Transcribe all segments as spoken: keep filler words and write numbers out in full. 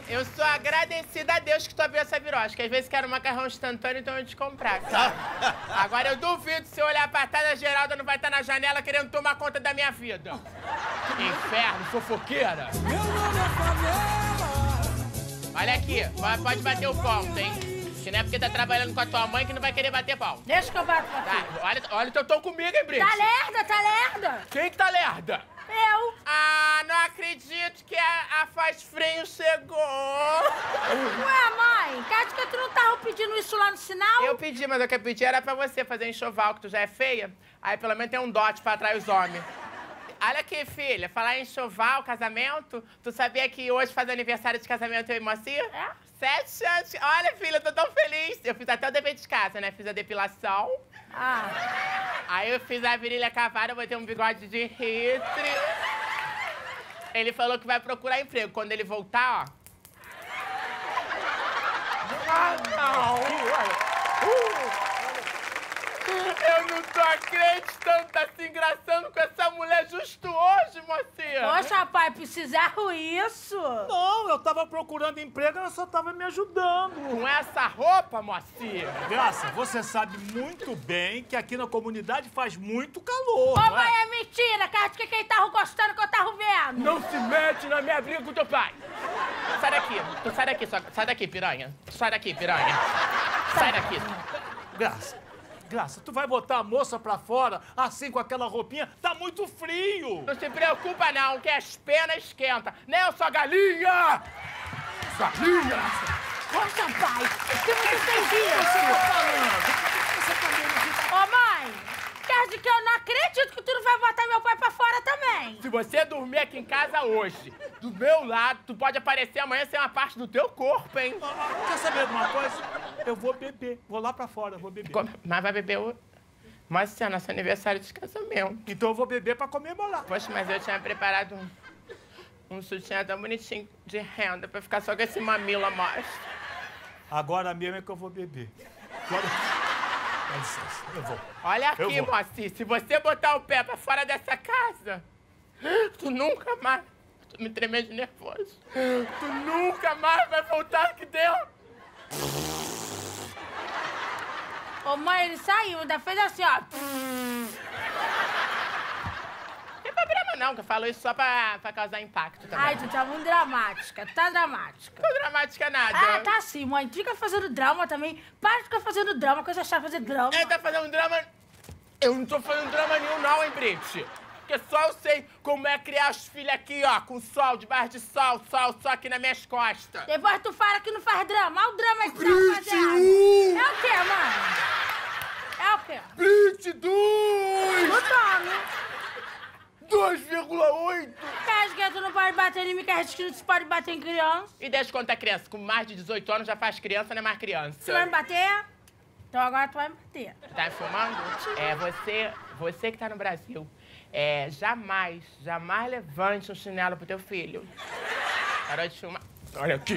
Eu sou agradecida a Deus que tu abriu essa virosca. Às vezes quero um macarrão instantâneo, então eu te comprar, tá? Agora eu duvido se eu olhar pra trás, a Geralda não vai estar na janela querendo tomar conta da minha vida. Inferno, fofoqueira. Meu nome é Favela. Olha aqui, pode bater o ponto, hein? Que não é porque tá trabalhando com a tua mãe que não vai querer bater pau. Deixa que eu bato pra Tá, olha, olha o teu tom comigo, hein, Brito? Tá lerda, tá lerda. Quem que tá lerda? Eu. Ah, não acredito que a, a faz frio chegou. Ué, mãe, acho que tu não tava pedindo isso lá no sinal? Eu pedi, mas o que eu pedi era pra você fazer enxoval, que tu já é feia. Aí pelo menos tem um dote pra atrair os homens. Olha aqui, filha, falar em enxoval, casamento, tu sabia que hoje faz aniversário de casamento eu e Moacir? É? Sete anos. Olha, filha, eu tô tão feliz. Eu fiz até o dever de casa, né? Fiz a depilação. Ah. Aí eu fiz a virilha cavada, eu botei um bigode de ritre. Ele falou que vai procurar emprego. Quando ele voltar, ó... Ah, não! Uh. Eu não tô acreditando, tá se engraçando com essa mulher justo hoje, mocinha. Poxa, pai, precisaram isso? Não, eu tava procurando emprego, ela só tava me ajudando. Com essa roupa, mocinha? Graça, você sabe muito bem que aqui na comunidade faz muito calor, Ô, não mãe, é? é mentira, cara, de que quem tava gostando que eu tava vendo. Não se mete na minha briga com teu pai. Sai daqui, tu sai daqui, só, sai daqui, piranha. Sai daqui, piranha. Sai daqui. Graça, Graça, tu vai botar a moça pra fora assim com aquela roupinha? Tá muito frio. Não se preocupa não, que as penas esquentam. Né, eu sou galinha? Galinha! Poxa, pai, que muito fez isso? Você tá vendo? Ô, mãe, quer dizer que eu não acredito que tu não vai botar meu pai pra fora também. Se você dormir aqui em casa hoje, do meu lado, tu pode aparecer amanhã sem uma parte do teu corpo, hein? Ah, ah, quer saber de uma coisa? Eu vou beber. Vou lá pra fora, vou beber. Como- Mas vai beber o... Mas é nosso aniversário de casamento. Então eu vou beber pra comemorar. Poxa, mas eu tinha preparado um, um sutiã tão bonitinho de renda pra ficar só com esse mamilo à mostra. Agora mesmo é que eu vou beber. Agora... Dá licença, eu vou. Olha aqui, Eu vou. Moacir, se você botar o pé pra fora dessa casa, tu nunca mais... Tô me tremendo de nervoso. Tu nunca mais vai voltar aqui dentro. Ô, mãe, ele saiu, ainda fez assim, ó. Não tem problema não, que eu falo isso só pra, pra causar impacto também. Ai, tu tá muito dramática, tá dramática. Não tô dramática nada. Ah, tá sim, mãe. Fica fazendo drama também. Para de ficar fazendo drama, coisa chata fazer drama. Ele tá fazendo drama... Eu não tô fazendo drama nenhum não, hein, Brit? Porque só eu sei como é criar os filhos aqui, ó, com sol, debaixo de sol, sol, sol aqui nas minhas costas. Depois tu fala que não faz drama. Olha o drama que tu tá Brit, fazendo. um. É o quê, mãe? É o quê? Brit, dois! O nome. dois vírgula oito! Quer que tu não pode bater em mim, quer que não se pode bater em criança? E desde quando tá criança? Com mais de dezoito anos já faz criança, não é mais criança. Você vai me bater? Então agora tu vai me bater. Tá me filmando? É, você, você que tá no Brasil, é, jamais, jamais levante um chinelo pro teu filho. Parou de filmar. Olha aqui.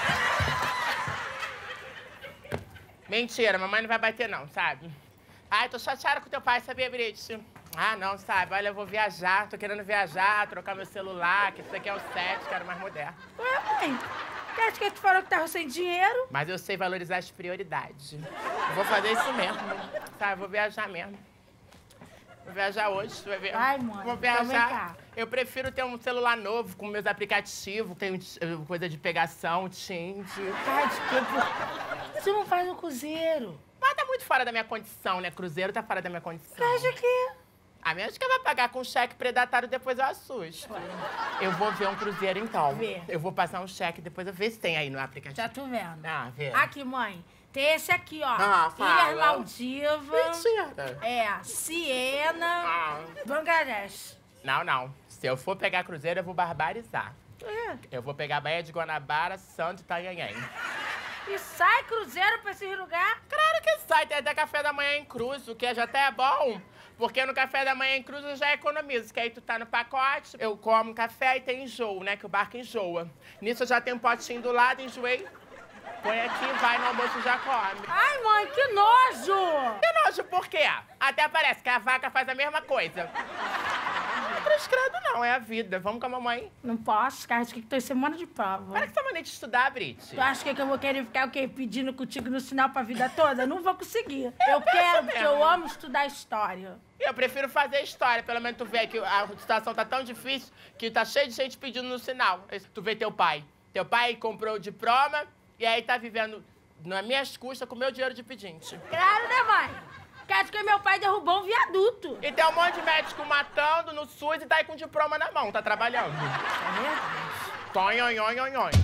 Mentira, mamãe não vai bater não, sabe? Ai, tô chateada com teu pai, sabia, Brit? Ah, não, sabe? Olha, eu vou viajar, tô querendo viajar, trocar meu celular, que isso aqui é o sete, quero mais moderno. Ué, mãe, acho que tu falou que tava sem dinheiro? Mas eu sei valorizar as prioridades. Eu vou fazer isso mesmo, sabe? Vou viajar mesmo. Vou viajar hoje, tu vai ver. Ai, mãe, Vou então vem viajar. cá. Eu prefiro ter um celular novo, com meus aplicativos, tem um- coisa de pegação, Tinder. Ai, desculpa. Você não faz um cruzeiro. Mas tá muito fora da minha condição, né? Cruzeiro tá fora da minha condição. Acha que... A menos que eu vá pagar com cheque predatário, depois eu assusto. Eu vou ver um cruzeiro, então. Vê. Eu vou passar um cheque, depois eu ver se tem aí no aplicativo. Já tô vendo. Ah, vê. Aqui, mãe. Tem esse aqui, ó. Ah, fala. Ilhas Maldivas. Mentira. É, Siena, Ah. Bangladesh. Não, não. Se eu for pegar cruzeiro, eu vou barbarizar. É. Eu vou pegar Baía de Guanabara, Santo Itanhanhém. E sai cruzeiro pra esse lugar? Claro que sai, tem até café da manhã em cruz, o que já até é bom. Porque no café da manhã em cruz eu já economizo, que aí tu tá no pacote, eu como café e tem enjoo, né, que o barco enjoa. Nisso eu já tenho um potinho do lado, enjoei, põe aqui, vai no almoço e já come. Ai, mãe, que nojo! Que nojo, por quê? Até parece que a vaca faz a mesma coisa. cruz credo não, é a vida. Vamos com a mamãe. Não posso, cara, acho que tô em semana de prova. Para que essa mania de estudar, Brit. Tu acha que eu vou querer ficar o quê? Pedindo contigo no sinal pra vida toda? Não vou conseguir. Eu quero, porque eu amo estudar história. Eu prefiro fazer história, pelo menos tu vê que a situação tá tão difícil que tá cheio de gente pedindo no sinal. Tu vê teu pai. Teu pai comprou o diploma e aí tá vivendo nas minhas custas com o meu dinheiro de pedinte. Claro, né, mãe? Acho que meu pai derrubou um viaduto. E tem um monte de médico matando no SUS e tá aí com diploma na mão, tá trabalhando. É verdade. Tonhonhonhonhon.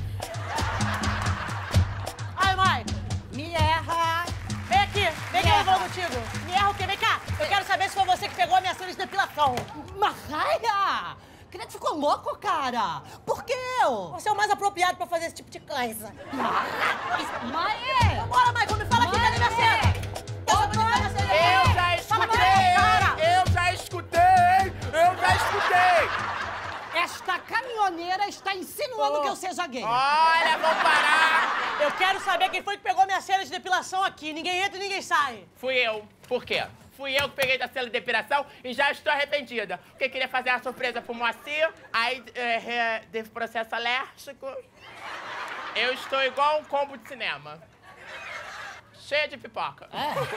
Ai, mãe, me erra. Vem aqui, vem aqui, eu vou contigo. Me erra o quê? Vem cá. Eu quero saber se foi você que pegou a minha cena de depilação. Marraia! Creio que ficou louco, cara. Por que eu? Você é o mais apropriado pra fazer esse tipo de coisa. Mãe! Bora, mãe, me fala aqui, cadê minha cena? Eu já escutei! Eu já escutei! Eu já escutei! Esta caminhoneira está insinuando Oh. que eu seja gay. Olha, vamos parar! Eu quero saber quem foi que pegou minha cena de depilação aqui. Ninguém entra e ninguém sai. Fui eu. Por quê? Fui eu que peguei da cela de depilação e já estou arrependida. Porque queria fazer uma surpresa pro Moacir, aí é, teve processo alérgico. Eu estou igual um combo de cinema. Cheia de pipoca.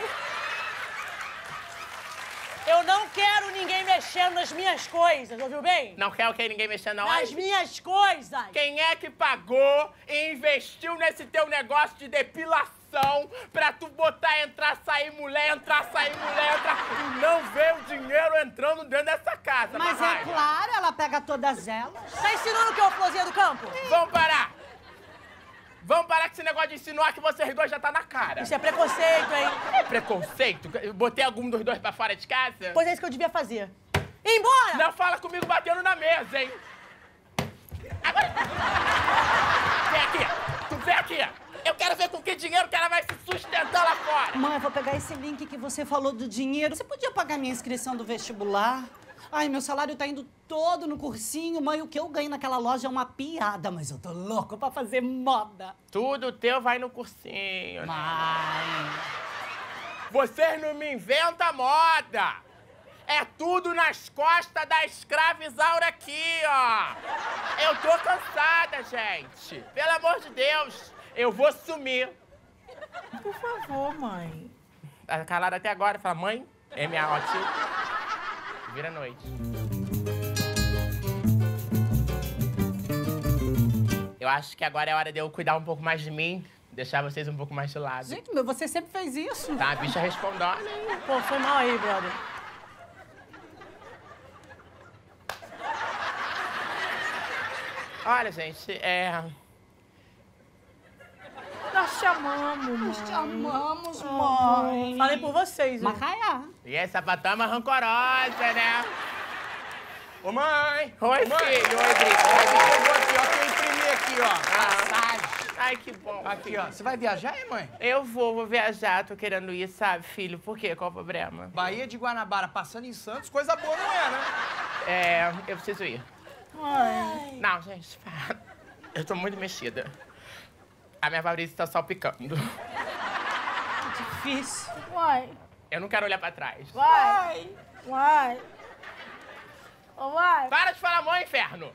Eu não quero ninguém mexendo nas minhas coisas, ouviu bem? Não quer o que ninguém mexer não? Nas minhas coisas. Quem é que pagou e investiu nesse teu negócio de depilação pra tu botar, entrar, sair mulher, entrar, sair mulher, entrar e não ver o dinheiro entrando dentro dessa casa, Mas é Marraia? claro, ela pega todas elas. Tá ensinando o que é o florzinha do campo? Vamos parar! Vamos parar com esse negócio de insinuar que vocês dois já tá na cara. Isso é preconceito, hein? É preconceito? Eu botei algum dos dois pra fora de casa? Pois é isso que eu devia fazer. Ir embora! Não fala comigo batendo na mesa, hein? Agora... Vem aqui! Tu vem aqui! Eu quero ver com que dinheiro que ela vai se sustentar lá fora! Mãe, eu vou pegar esse link que você falou do dinheiro. Você podia pagar minha inscrição do vestibular? Ai, meu salário tá indo todo no cursinho. Mãe, o que eu ganho naquela loja é uma piada, mas eu tô louco pra fazer moda. Tudo teu vai no cursinho. Mãe... Vocês não me inventam moda! É tudo nas costas da escrava Isaura aqui, ó! Eu tô cansada, gente! Pelo amor de Deus! Eu vou sumir! Por favor, mãe. Tá calada até agora, fala, mãe, é minha ótima. Vira a noite. Eu acho que agora é hora de eu cuidar um pouco mais de mim, deixar vocês um pouco mais de lado. Gente, meu, você sempre fez isso. Tá, a bicha respondendo, hein? Pô, foi mal aí, brother. Olha, gente, é... Nós te amamos, mãe. Nós te amamos, mãe. Falei por vocês, hein? Marraia. E essa patama rancorosa, né? Ô, mãe! Oi, mãe. filho. Oi, Brito. Chegou aqui, ó. Que eu imprimi aqui, ó. Ah. Ai, que bom. Aqui, ó. Você vai viajar, hein, mãe? Eu vou, vou viajar, tô querendo ir, sabe, filho? Por quê? Qual o problema? Bahia de Guanabara, passando em Santos, coisa boa não é, né? É, eu preciso ir. Mãe. Não, gente, para. Eu tô muito mexida. A minha Fabrícia tá salpicando. Difícil. Mãe. Eu não quero olhar pra trás. Vai. Vai. Ô, mãe. Para de falar mãe, inferno!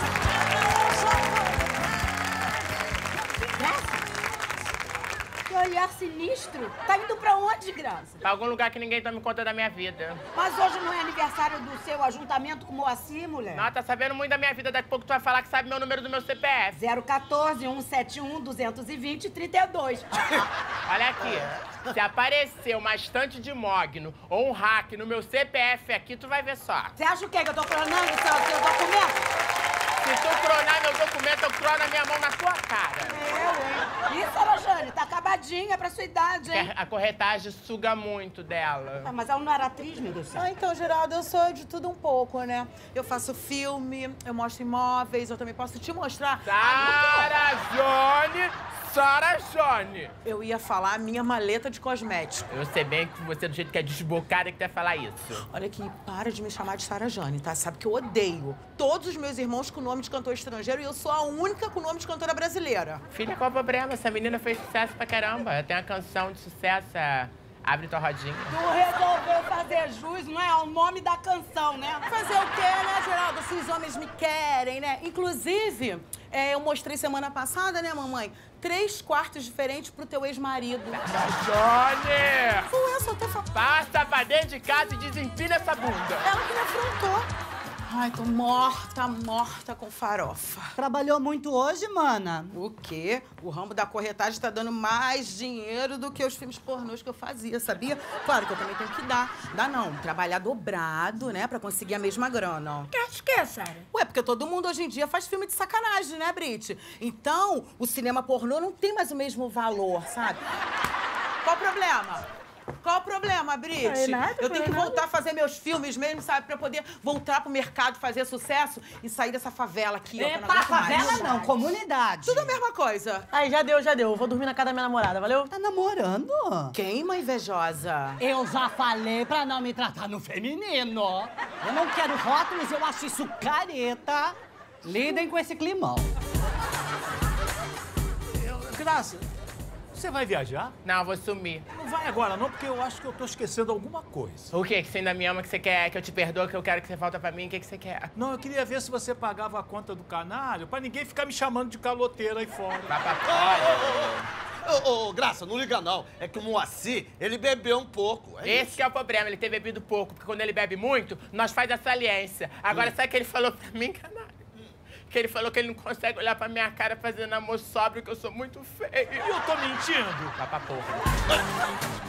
Que olhar sinistro. Tá indo pra onde, Graça? Pra algum lugar que ninguém tome conta da minha vida. Mas hoje não é aniversário do seu ajuntamento com o Moacir, mulher? Não, tá sabendo muito da minha vida. Daqui a pouco tu vai falar que sabe meu número do meu C P F. zero um quatro, um sete um, dois dois zero, trinta e dois. Olha aqui. Se aparecer uma estante de mogno ou um hack no meu C P F aqui, tu vai ver só. Você acha o quê? Que eu tô clonando o seu, seu documento? Se tu cronar meu documento, eu crono a minha mão na tua cara. Eu, hein? Ih, Sorojane, tá acabadinha pra sua idade, hein? A corretagem suga muito dela. Ah, mas ela não era atriz, meu Deus do céu. Ah, então, Geraldo, eu sou de tudo um pouco, né? Eu faço filme, eu mostro imóveis, eu também posso te mostrar. Sara Jone! Sara Jone! Eu ia falar a minha maleta de cosméticos. Eu sei bem que você, do jeito que é desbocada, que tu vai falar isso. Olha aqui, para de me chamar de Sara Jane, tá? Sabe que eu odeio todos os meus irmãos com nome de cantor estrangeiro e eu sou a única com nome de cantora brasileira. Filha, qual o problema? Essa menina fez sucesso pra caramba. Ela tem uma canção de sucesso, a, Abre tua rodinha. Tu resolveu fazer jus, não é? Ao nome da canção, né? Fazer o quê, né, Geraldo? Se os homens me querem, né? Inclusive, é, eu mostrei semana passada, né, mamãe? Três quartos diferentes pro teu ex-marido. Johnny! Foi essa, eu tô falando. Passa pra dentro de casa e desempilha essa bunda. Ela que me afrontou. Ai, tô morta, morta com farofa. Trabalhou muito hoje, mana? O quê? O ramo da corretagem tá dando mais dinheiro do que os filmes pornôs que eu fazia, sabia? Claro que eu também tenho que dar. Dá não, trabalhar dobrado, né, pra conseguir a mesma grana. Que acho que é, Sara? Ué, porque todo mundo hoje em dia faz filme de sacanagem, né, Brit? Então, o cinema pornô não tem mais o mesmo valor, sabe? Qual o problema? Qual o problema, Brit? Não é nada, eu tenho que não é voltar a fazer meus filmes mesmo, sabe? Pra poder voltar pro mercado, fazer sucesso e sair dessa favela aqui, ó. que eu não Epa, aguento mais. favela não, comunidade. Tudo a mesma coisa. Aí, já deu, já deu. Vou dormir na casa da minha namorada, valeu? Tá namorando? Quem, mãe invejosa? Eu já falei pra não me tratar no feminino. Eu não quero rótulos, eu acho isso careta. Lidem com esse climão. Graça, você vai viajar? Não, vou sumir. Não vai agora não, porque eu acho que eu tô esquecendo alguma coisa. O quê? Que você ainda me ama, que você quer que eu te perdoo, que eu quero que você volta pra mim? O que, que você quer? Não, eu queria ver se você pagava a conta do canário pra ninguém ficar me chamando de caloteira aí fora. Vai pra fora. Ô, ô, Graça, não liga não. É que o Moacir, ele bebeu um pouco. É Esse que é o problema, ele ter bebido pouco, porque quando ele bebe muito, nós faz essa aliança. Agora, sabe o que ele falou pra mim, canário? Que ele falou que ele não consegue olhar pra minha cara fazendo amor sóbrio, que eu sou muito feio. E eu tô mentindo? Vai pra porra.